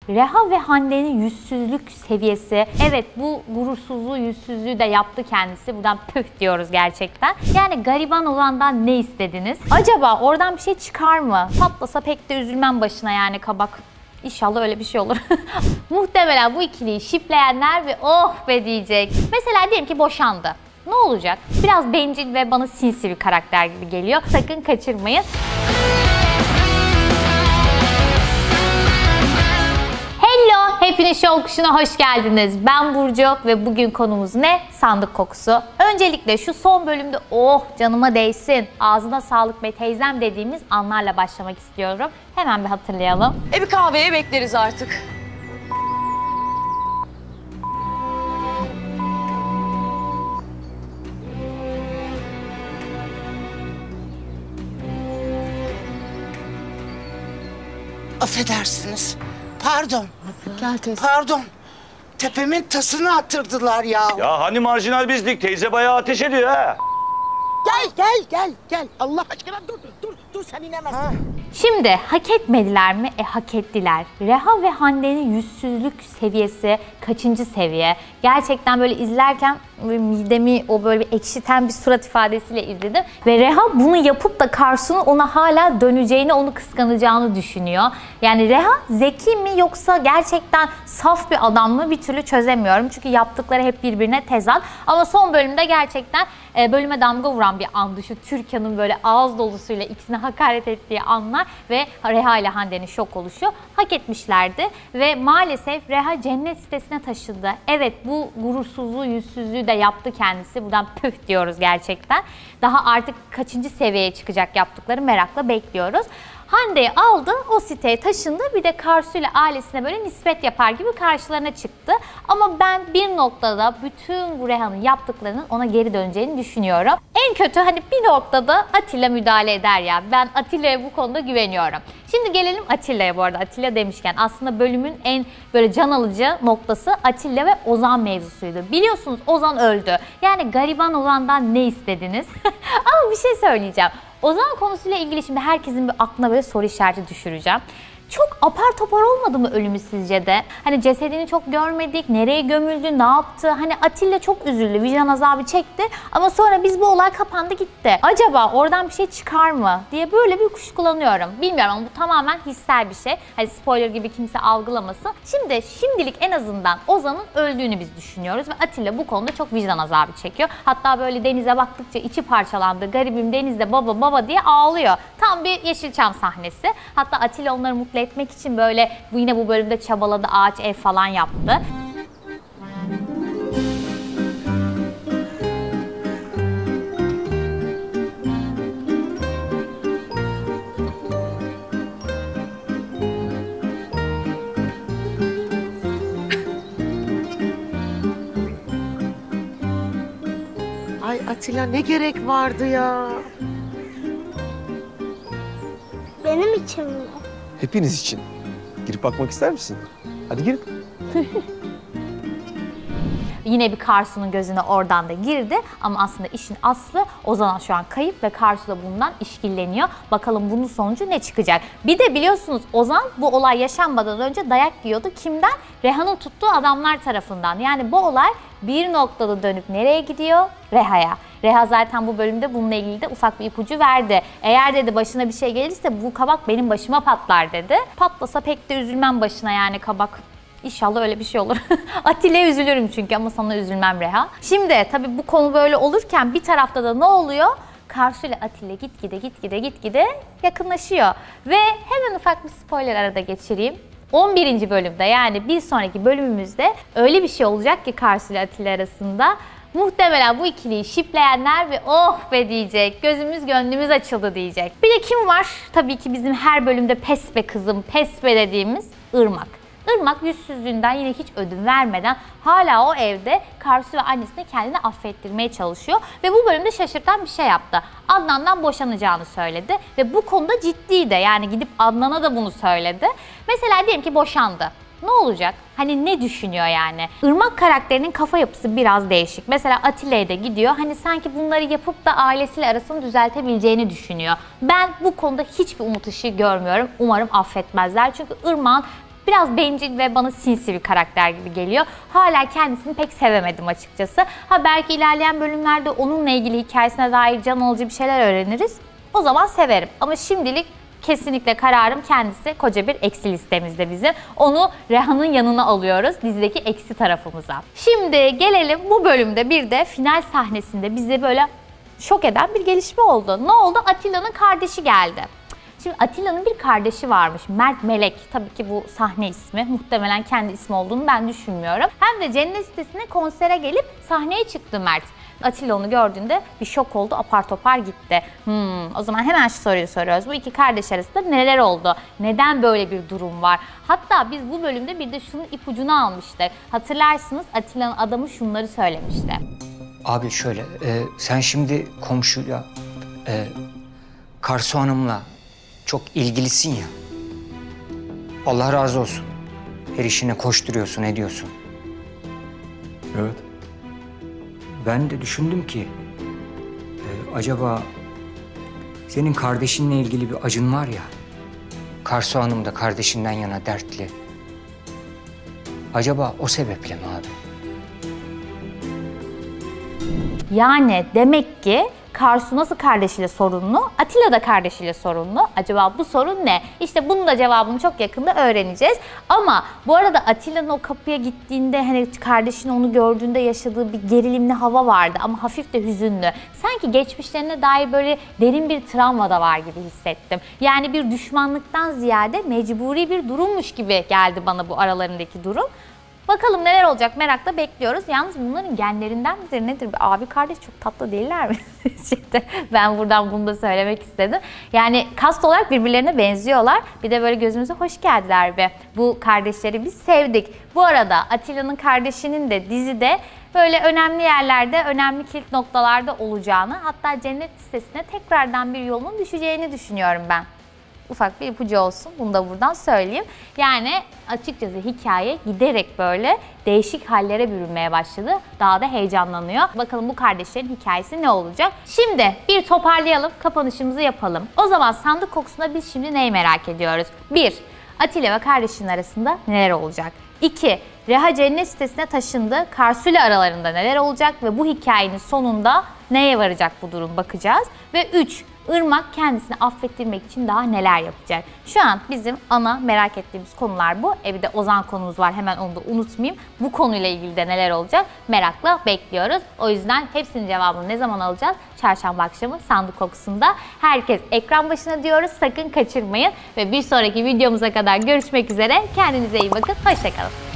Reha ve Hande'nin yüzsüzlük seviyesi, evet bu gurursuzluğu, yüzsüzlüğü de yaptı kendisi. Buradan püh diyoruz gerçekten. Yani gariban olandan ne istediniz? Acaba oradan bir şey çıkar mı? Patlasa pek de üzülmem başına yani kabak. İnşallah öyle bir şey olur. Muhtemelen bu ikiliyi şipleyenler ve oh be diyecek. Mesela diyelim ki boşandı. Ne olacak? Biraz bencil ve bana sinsi bir karakter gibi geliyor. Sakın kaçırmayın. Hello! Hepiniz Şov Kuşu'na hoş geldiniz. Ben Burcu ve bugün konumuz ne? Sandık kokusu. Öncelikle şu son bölümde oh canıma değsin, ağzına sağlık be teyzem dediğimiz anlarla başlamak istiyorum. Hemen bir hatırlayalım. Bir kahveye bekleriz artık. Affedersiniz. Pardon. Gel teyze. Pardon. Tepemin tasını attırdılar ya. Ya hani marjinal bizlik, teyze bayağı ateş ediyor ha. Gel. Allah aşkına dur sen inemezsin. Şimdi hak etmediler mi? Hak ettiler. Reha ve Hande'nin yüzsüzlük seviyesi kaçıncı seviye? Gerçekten böyle izlerken midemi o böyle bir ekşiten bir surat ifadesiyle izledim. Ve Reha bunu yapıp da Karsu'nun ona hala döneceğini, onu kıskanacağını düşünüyor. Yani Reha zeki mi yoksa gerçekten saf bir adam mı bir türlü çözemiyorum. Çünkü yaptıkları hep birbirine tezat. Ama son bölümde gerçekten bölüme damga vuran bir andı. Şu Türkan'ın böyle ağız dolusuyla ikisine hakaret ettiği anlar ve Reha ile Hande'nin şok oluşu hak etmişlerdi. Ve maalesef Reha cennet sitesine taşındı. Evet bu gurursuzluğu, yüzsüzlüğü de yaptı kendisi. Buradan püh diyoruz gerçekten. Daha artık kaçıncı seviyeye çıkacak yaptıkları merakla bekliyoruz. Hande'yi aldı, o siteye taşındı. Bir de Karsu ile ailesine böyle nispet yapar gibi karşılarına çıktı. Ama ben bir noktada bütün bu Reha'nın yaptıklarının ona geri döneceğini düşünüyorum. En kötü hani bir noktada Atilla müdahale eder ya. Ben Atilla'ya bu konuda güveniyorum. Şimdi gelelim Atilla'ya bu arada. Atilla demişken aslında bölümün en böyle can alıcı noktası Atilla ve Ozan mevzusuydu. Biliyorsunuz Ozan öldü. Yani gariban olandan ne istediniz? Ama bir şey söyleyeceğim. Ozan konusuyla ilgili şimdi herkesin bir aklına böyle soru işareti düşüreceğim. Çok apar topar olmadı mı ölümü sizce de? Hani cesedini çok görmedik, nereye gömüldü, ne yaptı? Hani Atilla çok üzüldü, vicdan azabı çekti ama sonra biz bu olay kapandı gitti. Acaba oradan bir şey çıkar mı diye böyle bir kuşkulanıyorum. Bilmiyorum ama bu tamamen hissel bir şey. Hani spoiler gibi kimse algılamasın. Şimdilik en azından Ozan'ın öldüğünü biz düşünüyoruz ve Atilla bu konuda çok vicdan azabı çekiyor. Hatta böyle denize baktıkça içi parçalandı. Garibim denizde baba diye ağlıyor. Tam bir Yeşilçam sahnesi. Hatta Atilla onları mutlu etmek için böyle yine bu bölümde çabaladı, ağaç ev falan yaptı. Ay Atilla ne gerek vardı ya? Benim için mi? Hepiniz için. Girip bakmak ister misin? Hadi girip. Yine bir Karsu'nun gözüne oradan da girdi ama aslında işin aslı Ozan şu an kayıp ve Karsu da bundan işkilleniyor. Bakalım bunun sonucu ne çıkacak? Bir de biliyorsunuz Ozan bu olay yaşanmadan önce dayak yiyordu. Kimden? Reha'nın tuttuğu adamlar tarafından. Yani bu olay bir noktada dönüp nereye gidiyor? Reha'ya. Reha zaten bu bölümde bununla ilgili de ufak bir ipucu verdi. Eğer dedi başına bir şey gelirse bu kabak benim başıma patlar dedi. Patlasa pek de üzülmem başına yani kabak. İnşallah öyle bir şey olur. Atilla'ya üzülürüm çünkü ama sana üzülmem Reha. Şimdi tabii bu konu böyle olurken bir tarafta da ne oluyor? Karsu ile Atilla gitgide yakınlaşıyor. Ve hemen ufak bir spoiler arada geçireyim. 11. bölümde yani bir sonraki bölümümüzde öyle bir şey olacak ki Karsu ile Atilla arasında. Muhtemelen bu ikiliyi şipleyenler ve oh be diyecek, gözümüz gönlümüz açıldı diyecek. Bir de kim var? Tabii ki bizim her bölümde pes be kızım, pes be dediğimiz Irmak. Irmak yüzsüzlüğünden yine hiç ödün vermeden hala o evde Karsu ve annesine kendini affettirmeye çalışıyor. Ve bu bölümde şaşırtan bir şey yaptı. Adnan'dan boşanacağını söyledi ve bu konuda ciddi de yani gidip Adnan'a da bunu söyledi. Mesela diyelim ki boşandı. Ne olacak? Hani ne düşünüyor yani? Irmak karakterinin kafa yapısı biraz değişik. Mesela Atilla'ya da gidiyor. Hani sanki bunları yapıp da ailesiyle arasını düzeltebileceğini düşünüyor. Ben bu konuda hiçbir umut ışığı görmüyorum. Umarım affetmezler. Çünkü Irmak'ın Biraz bencil ve bana sinsi bir karakter gibi geliyor. Hala kendisini pek sevemedim açıkçası. Ha belki ilerleyen bölümlerde onunla ilgili hikayesine dair can alıcı bir şeyler öğreniriz. O zaman severim. Ama şimdilik kesinlikle kararım kendisi. Koca bir eksi listemizde bizim. Onu Reha'nın yanına alıyoruz. Dizideki eksi tarafımıza. Şimdi gelelim bu bölümde bir de final sahnesinde bize böyle şok eden bir gelişme oldu. Ne oldu? Atilla'nın kardeşi geldi. Şimdi Atilla'nın bir kardeşi varmış. Mert Melek. Tabii ki bu sahne ismi. Muhtemelen kendi ismi olduğunu ben düşünmüyorum. Hem de Cennet sitesine konsere gelip sahneye çıktı Mert. Atilla onu gördüğünde bir şok oldu, apar topar gitti. O zaman hemen şu soruyu soruyoruz. Bu iki kardeş arasında neler oldu? Neden böyle bir durum var? Hatta biz bu bölümde bir de şunun ipucunu almıştık. Hatırlarsınız Atilla'nın adamı şunları söylemişti. Abi şöyle, sen şimdi komşuyla, Karsu Hanım'la çok ilgilisin ya. Allah razı olsun. Her işine koşturuyorsun, ediyorsun. Evet. Ben de düşündüm ki, acaba senin kardeşinle ilgili bir acın var ya, Karsu Hanım da kardeşinden yana dertli. Acaba o sebeple mi abi? Yani demek ki Karsu nasıl kardeşiyle sorunlu, Atilla da kardeşiyle sorunlu. Acaba bu sorun ne? İşte bunun da cevabını çok yakında öğreneceğiz. Ama bu arada Atilla'nın o kapıya gittiğinde hani kardeşini onu gördüğünde yaşadığı bir gerilimli hava vardı ama hafif de hüzünlü. Sanki geçmişlerine dair böyle derin bir travma da var gibi hissettim. Yani bir düşmanlıktan ziyade mecburi bir durummuş gibi geldi bana bu aralarındaki durum. Bakalım neler olacak merakla bekliyoruz. Yalnız bunların genlerinden midir nedir? Abi kardeş çok tatlı değiller mi? Ben buradan bunu da söylemek istedim. Yani kast olarak birbirlerine benziyorlar. Bir de böyle gözümüze hoş geldiler be. Bu kardeşleri biz sevdik. Bu arada Atilla'nın kardeşinin de dizide böyle önemli yerlerde, önemli kilit noktalarda olacağını, hatta Cennet listesine tekrardan bir yolun düşeceğini düşünüyorum ben. Ufak bir ipucu olsun. Bunu da buradan söyleyeyim. Yani açıkçası hikaye giderek böyle değişik hallere bürünmeye başladı. Daha da heyecanlanıyor. Bakalım bu kardeşlerin hikayesi ne olacak? Şimdi bir toparlayalım. Kapanışımızı yapalım. O zaman sandık kokusunda biz şimdi neyi merak ediyoruz? 1. Atilla ve kardeşinin arasında neler olacak? 2. Reha Cennet sitesine taşındı. Karsu ile aralarında neler olacak ve bu hikayenin sonunda neye varacak bu durum bakacağız. Ve 3. Irmak kendisini affettirmek için daha neler yapacak? Şu an bizim ana merak ettiğimiz konular bu. Bir de Ozan konumuz var, hemen onu da unutmayayım. Bu konuyla ilgili de neler olacak merakla bekliyoruz. O yüzden hepsinin cevabını ne zaman alacağız? Çarşamba akşamı sandık kokusunda. Herkes ekran başına diyoruz, sakın kaçırmayın. Ve bir sonraki videomuza kadar görüşmek üzere. Kendinize iyi bakın, hoşça kalın.